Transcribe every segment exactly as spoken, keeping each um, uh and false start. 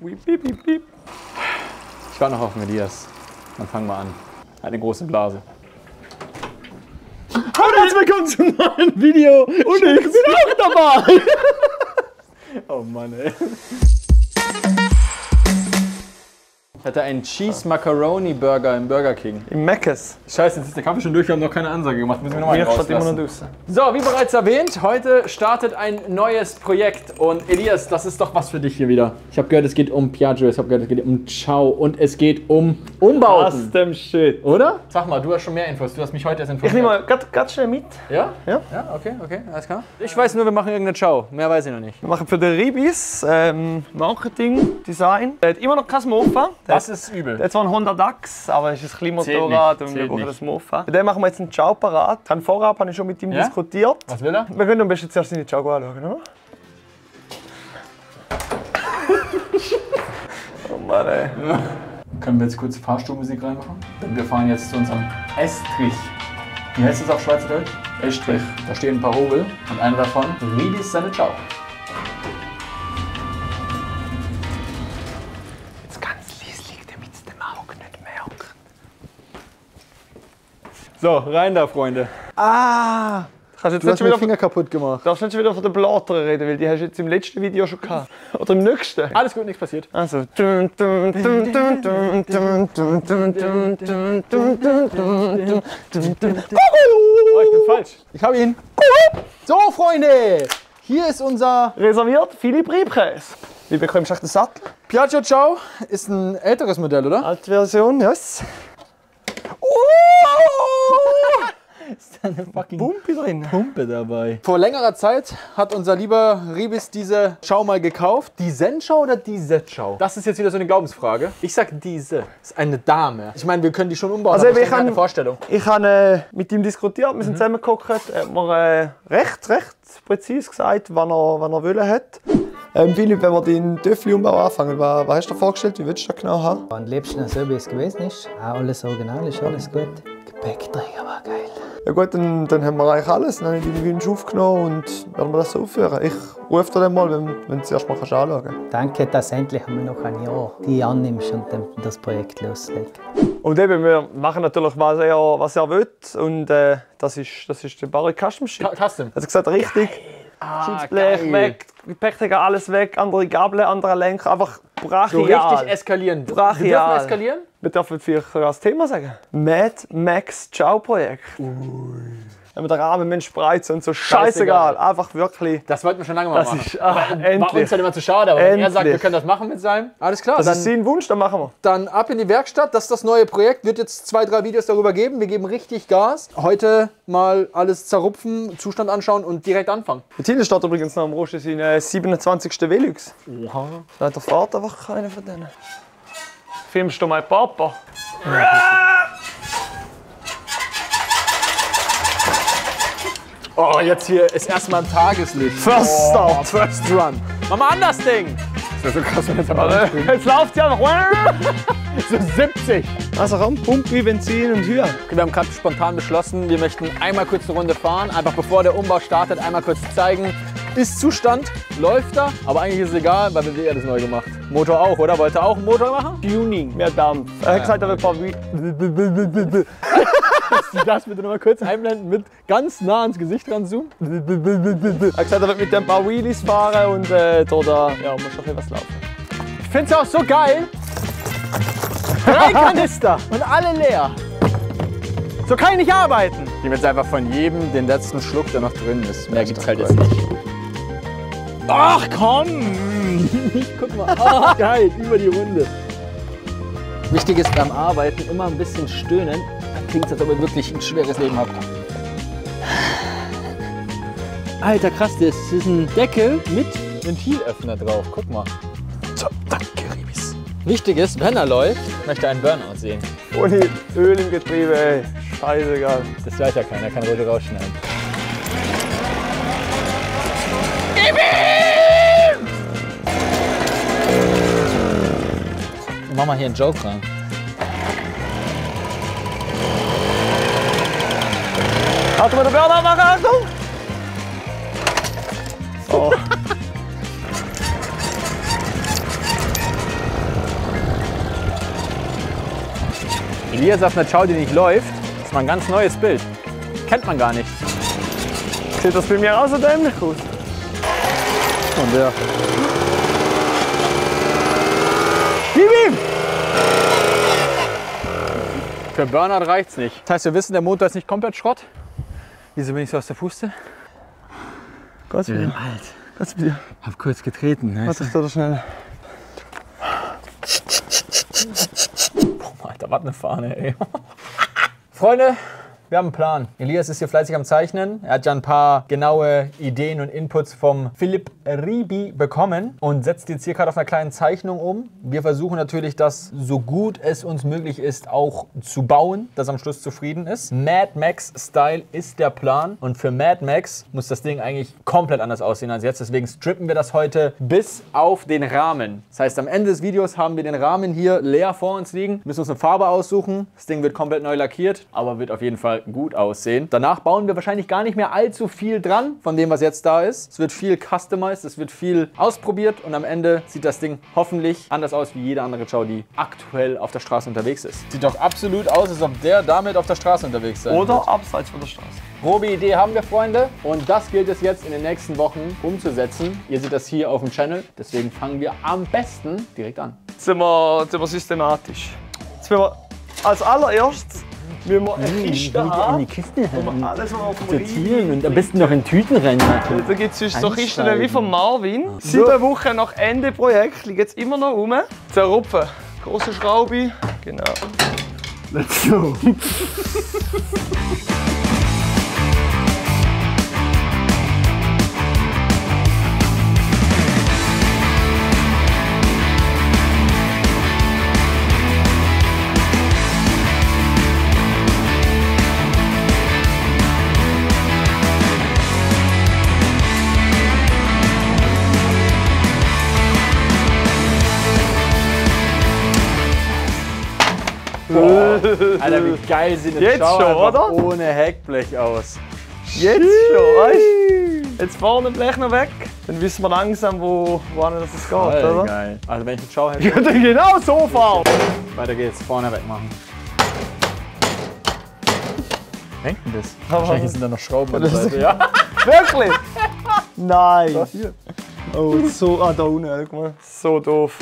Piep, piep, piep. Ich war noch auf Medias. Dann fangen wir an. Eine große Blase. Hallo, herzlich willkommen zu einem neuen Video. Und ich bin auch dabei. Oh Mann, ey. Ich hatte einen Cheese Macaroni Burger im Burger King. Im Mc's. Scheiße, jetzt ist der Kaffee schon durch, wir haben noch keine Ansage gemacht. Müssen wir nochmal Mir steht immer noch rauslassen. draußen. So, wie bereits erwähnt, heute startet ein neues Projekt. Und Elias, das ist doch was für dich hier wieder. Ich habe gehört, es geht um Piaggio, ich habe gehört, es geht um Ciao und es geht um Umbauten. Custom Shit. Oder? Sag mal, du hast schon mehr Infos. Du hast mich heute erst informiert. Ich nehme mal ganz, ganz schnell mit. Ja? Ja. Ja, okay, okay, alles klar. Ich weiß nur, wir machen irgendeine Ciao. Mehr weiß ich noch nicht. Wir machen für den Ribis ähm, Marketing, Design. Der hat immer noch kein Mofa. Das ist übel. Der hat zwar ein Honda Dax, aber es ist ein Kleinmotorrad und wir brauchen das Mofa. Bei dem machen wir jetzt einen Ciao parat. Dann vorab habe ich schon mit ihm Ja? diskutiert. Was will er? Wir können am besten zuerst seine Ciao anschauen, oder? Oh Mann, ey. Ja. Können wir jetzt kurz Fahrstuhlmusik reinmachen? Denn wir fahren jetzt zu unserem Estrich. Wie heißt das auf Schweizerdeutsch? Estrich. Da stehen ein paar Hobel und einer davon, Ribis seine Ciao. Jetzt ganz leislich, damit es dem Auge nicht merkt. So, rein da, Freunde. Ah! Kannst Du jetzt hast nicht mir wieder den Finger kaputt gemacht. darfst nicht schon wieder von den Blättern reden, weil die hast du jetzt im letzten Video schon gehabt. Oder im nächsten. Alles gut, nichts passiert. Also. Oh, Oh, ich bin falsch. Ich habe ihn. So, Freunde. Hier ist unser Reserviert Philipp Riebkäse. Wie bekommst du echt den Sattel? Piaggio Ciao. Ist ein älteres Modell, oder? Alte Version, yes. Ist da eine fucking Pumpe drin. Pumpe dabei. Vor längerer Zeit hat unser lieber Ribis diese Ciao mal gekauft. Die Zen-Ciao oder diese Ciao? Das ist jetzt wieder so eine Glaubensfrage. Ich sag diese. Das ist eine Dame. Ich meine, wir können die schon umbauen, Also, aber ich ich habe kann- eine Vorstellung. Ich habe äh, mit ihm diskutiert, wir sind zusammengeguckt. Er hat mir äh, recht, recht präzise gesagt, wann er, wann er wollen hat. Ähm, Philipp, wenn wir den Töffli-Umbau anfangen, was, was hast du dir vorgestellt? Wie willst du das genau haben? Am liebsten so, wie es gewesen ist. Auch alles original, ist alles gut. Gepäckträger war geil. Ja gut, dann, dann haben wir eigentlich alles. Dann habe ich deine Wünsche aufgenommen und werden wir das so aufführen. Ich rufe dir dann mal, wenn, wenn du es erst mal anschauen kannst. Danke, dass endlich einmal noch ein Jahr die annimmst und dann das Projekt loslegt. Und eben, wir machen natürlich, was er, was er will. Und äh, das, ist, das ist der Barry Custom Shit. Custom. Er hat gesagt, richtig. Schutzblech geil. weg, Gepäckträger alles weg, andere Gabel, andere Lenker, einfach So brachial. richtig eskalieren. Wir Brachial. dürfen eskalieren? Wir dürfen vielleicht sogar das Thema sagen. Mad Max Ciao Projekt. Wenn wir den Rahmen spreizen und so, scheißegal. Scheißegal. Einfach wirklich. Das wollten wir schon lange mal Das machen. ist ah, War uns endlich. halt immer zu schade, aber wenn er sagt, Endlich. wir können das machen mit seinem. Alles klar, Das dann, ist sein Wunsch, dann machen wir. dann ab in die Werkstatt. Das ist das neue Projekt. Wird jetzt zwei, drei Videos darüber geben. Wir geben richtig Gas. Heute mal alles zerrupfen, Zustand anschauen und direkt anfangen. Der Thiele steht übrigens noch am Rost, sein äh, siebenundzwanzigsten Velux. Oha. Da hat der Vater einfach keinen von denen. Filmst du mein Papa? Oh, jetzt hier ist erstmal ein Tageslicht. First Oh, Start. First Run. Mach mal an das Ding. Das ist ja so krass, wenn jetzt aber Jetzt läuft sie einfach. so siebzig. Also komm, Pump wie Benzin und Höhe. Wir haben gerade spontan beschlossen, wir möchten einmal kurz eine Runde fahren, einfach bevor der Umbau startet, einmal kurz zeigen, ist Zustand, läuft er, aber eigentlich ist es egal, weil wir eh alles neu gemacht. Motor auch, oder? Wollt ihr auch einen Motor machen? Tuning, mehr Dampf. Er hat gesagt, er will ein paar Wie- Das bitte noch mal kurz einblenden, mit ganz nah ans Gesicht ranzoomen. Er hat gesagt, er wird mit ein paar Wheelies fahren und äh, da, da ja, muss noch etwas laufen. Ich finde es auch so geil. Drei Kanister und alle leer. So kann ich nicht arbeiten. Ich nehme jetzt einfach von jedem den letzten Schluck, der noch drin ist. Mehr gibt's halt jetzt nicht. Ach komm! Guck mal, ach geil, über die Runde. Wichtig ist beim Arbeiten immer ein bisschen stöhnen. Dann klingt es, als ob ihr wirklich ein schweres Leben habt. Alter, krass, das ist ein Deckel mit Ventilöffner drauf. Guck mal. So, danke, Ribis. Wichtig ist, wenn er läuft, möchte er einen Burnout sehen. Ohne Öl im Getriebe, ey. Scheißegal. Das weiß ja keiner, kann ruhig rausschneiden. Mach mal hier einen Joke rein. Warte mal, den Burnout machen, Achtung! Oh. Elias auf einer Chow, die nicht läuft, ist mal ein ganz neues Bild. Kennt man gar nicht. Sieht das bei mir auch so dämlich aus? Und der. Gib ihm! Für Burnout reicht's nicht. Das heißt, wir wissen, der Motor ist nicht komplett Schrott. Wieso bin ich so aus der Puste? Gott sei Dank. Alt. Gott sei Dank. Hab kurz getreten. Ne? Warte, ich da schnell. Boah, Alter, was eine Fahne, ey. Freunde, wir haben einen Plan. Elias ist hier fleißig am Zeichnen. Er hat ja ein paar genaue Ideen und Inputs vom Philipp Ribi bekommen und setzt jetzt hier gerade auf einer kleinen Zeichnung um. Wir versuchen natürlich, das so gut es uns möglich ist, auch zu bauen, dass am Schluss zufrieden ist. Mad Max Style ist der Plan und für Mad Max muss das Ding eigentlich komplett anders aussehen als jetzt. Deswegen strippen wir das heute bis auf den Rahmen. Das heißt, am Ende des Videos haben wir den Rahmen hier leer vor uns liegen, müssen uns eine Farbe aussuchen. Das Ding wird komplett neu lackiert, aber wird auf jeden Fall gut aussehen. Danach bauen wir wahrscheinlich gar nicht mehr allzu viel dran von dem, was jetzt da ist. Es wird viel customized, es wird viel ausprobiert und am Ende sieht das Ding hoffentlich anders aus wie jede andere Chow, die aktuell auf der Straße unterwegs ist. Sieht doch absolut aus, als ob der damit auf der Straße unterwegs sein Oder wird. abseits von der Straße. Grobe Idee haben wir, Freunde, und das gilt es jetzt in den nächsten Wochen umzusetzen. Ihr seht das hier auf dem Channel, deswegen fangen wir am besten direkt an. Jetzt sind wir, jetzt sind wir systematisch. Jetzt müssen wir als allererstes müssen wir eine Kiste haben, die Kiste wo wir alles mal auf dem sortieren und am besten noch in Tüten rein. Da gibt es sonst so Kisten wie von Marvin. Sieben Wochen nach Ende Projekt liegen jetzt immer noch rum. Zerrupfen. Große Schraube. Genau. Let's go. Alter, wie geil sieht eine Jetzt Chow schon, einfach oder? ohne Heckblech aus. Jetzt schon, weißt du? Jetzt vorne Blech noch weg. Dann wissen wir langsam, wo, wohin das geht, Alter, oder? geil. Also wenn ich eine Chow hätte, Ich könnte genau so fahren. weiter geht's. Vorne wegmachen. Hängt denn das? Aber- Wahrscheinlich sind da noch Schrauben an der Das ist- Seite. Ja. Wirklich? Nein. Hier. Oh, so, ah, da unten, guck mal. So doof.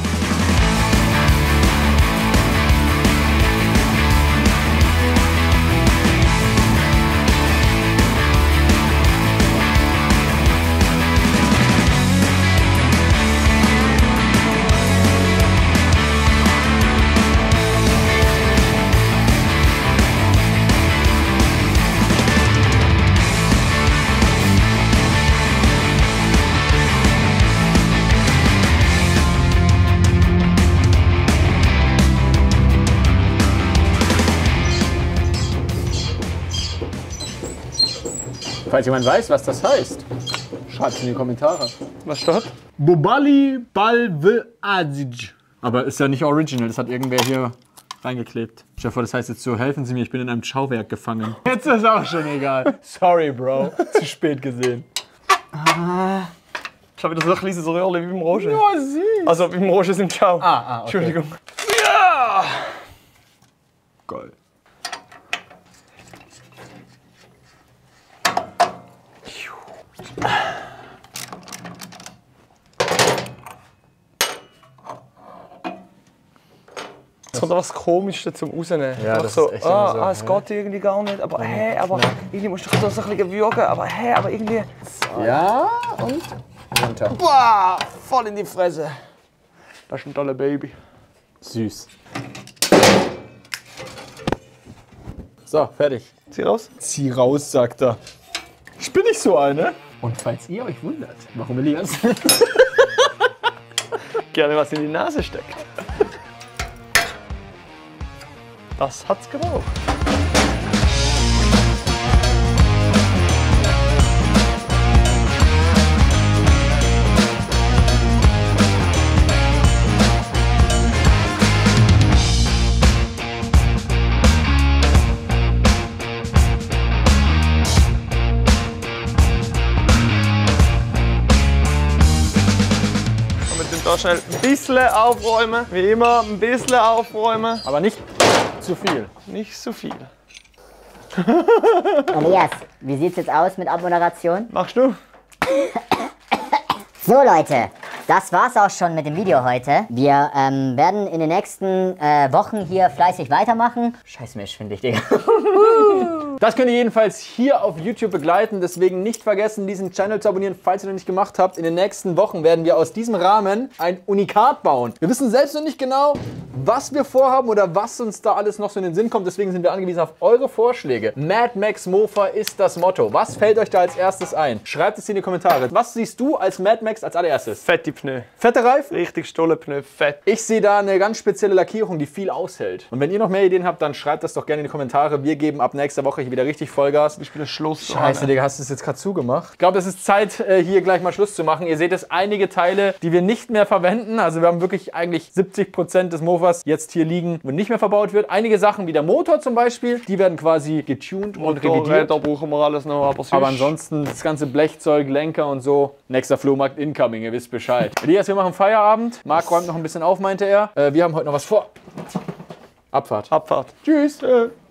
Falls jemand weiß, was das heißt, schreibt es in die Kommentare. Was steht? Bobali Balveadzic. Aber ist ja nicht original, das hat irgendwer hier reingeklebt. Stell dir vor, das heißt jetzt so, helfen Sie mir, ich bin in einem Schauwerk gefangen. Jetzt ist auch schon egal. Sorry, Bro. Zu spät gesehen. Ich habe wieder so ein kleines Röhrchen wie beim Roger. Ja, süß. Also beim Roger sind Ciao. Ah, ah, okay. Entschuldigung. Ja! Geil. Jetzt kommt was Komisches zum Rausnehmen. Ja, Einfach das so, ist echt ah, immer so, ah, es ja. geht irgendwie gar nicht. Aber hä, aber irgendwie musst du doch so ein bisschen würgen. Aber hä, aber irgendwie... Ja, und runter. Boah, voll in die Fresse. Das ist ein toller Baby. Süß. So, fertig. Zieh raus. Zieh raus, sagt er. Ich bin nicht so eine. Und falls ihr euch wundert, warum Elias Gerne was in die Nase steckt. Das hat's gebraucht. Da schnell ein bisschen aufräumen, wie immer, ein bisschen aufräumen. aber nicht zu viel. Nicht so viel. Elias, wie sieht's jetzt aus mit Abmoderation? Machst du? So Leute, das war's auch schon mit dem Video heute. Wir ähm, werden in den nächsten äh, Wochen hier fleißig weitermachen. Scheiße, mir ist schwindelig, Digga. Das könnt ihr jedenfalls hier auf YouTube begleiten. Deswegen nicht vergessen, diesen Channel zu abonnieren, falls ihr noch nicht gemacht habt. In den nächsten Wochen werden wir aus diesem Rahmen ein Unikat bauen. Wir wissen selbst noch nicht genau, was wir vorhaben oder was uns da alles noch so in den Sinn kommt. Deswegen sind wir angewiesen auf eure Vorschläge. Mad Max Mofa ist das Motto. Was fällt euch da als erstes ein? Schreibt es in die Kommentare. Was siehst du als Mad Max als allererstes? Fette Pneu. Fette Reifen? Richtig stolle Pneu, fett. Ich sehe da eine ganz spezielle Lackierung, die viel aushält. Und wenn ihr noch mehr Ideen habt, dann schreibt das doch gerne in die Kommentare. Wir geben ab nächster Woche hier wieder richtig Vollgas. Ich bin der Schluss. Scheiße, Digga, hast du es jetzt gerade zugemacht? Ich glaube, es ist Zeit, hier gleich mal Schluss zu machen. Ihr seht es, einige Teile, die wir nicht mehr verwenden. Also wir haben wirklich eigentlich siebzig Prozent des Mofas jetzt hier liegen, wo nicht mehr verbaut wird. Einige Sachen wie der Motor zum Beispiel, die werden quasi getuned und revidiert. Da brauchen wir alles noch. Aber, aber ansonsten das ganze Blechzeug, Lenker und so. Nächster Flohmarkt incoming, ihr wisst Bescheid. Elias, wir machen Feierabend. Marc räumt noch ein bisschen auf, meinte er. Äh, wir haben heute noch was vor. Abfahrt. Abfahrt. Tschüss. Äh.